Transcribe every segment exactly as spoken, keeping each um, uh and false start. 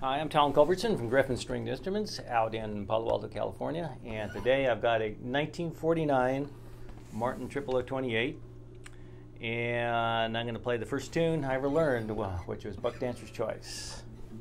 Hi, I'm Talon Culbertson from Griffin Stringed Instruments out in Palo Alto, California, and today I've got a nineteen forty-nine Martin triple oh twenty-eight, and I'm going to play the first tune I ever learned, which was Buck Dancer's Choice.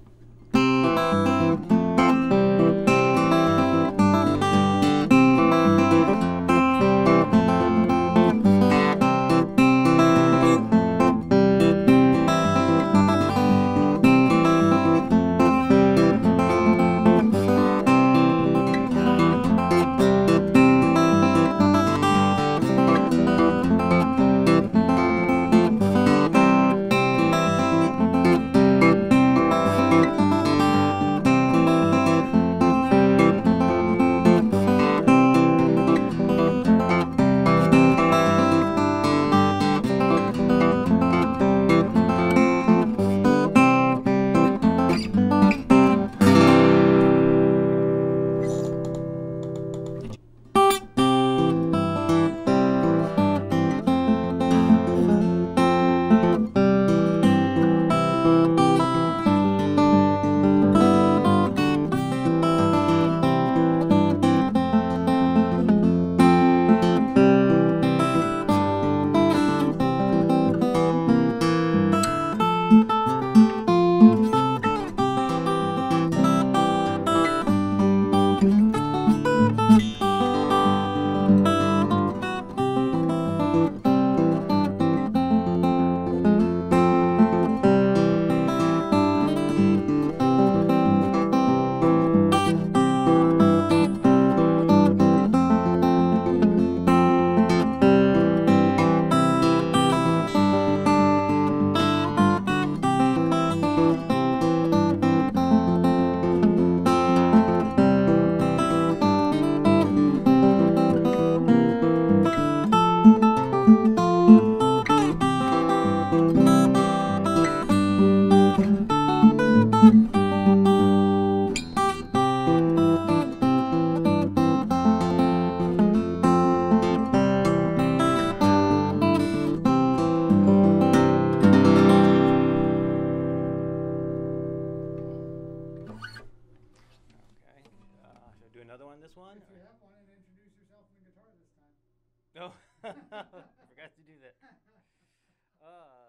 Do another one, this one? If you have one, and introduce yourself on the guitar this time. No, oh, forgot to do that. Uh,